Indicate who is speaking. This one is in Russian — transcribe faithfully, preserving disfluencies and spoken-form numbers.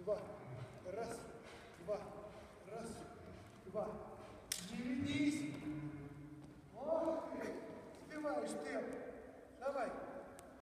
Speaker 1: два. Раз, два. Раз, два. Не ведись. Ох ты, сбиваешь темп.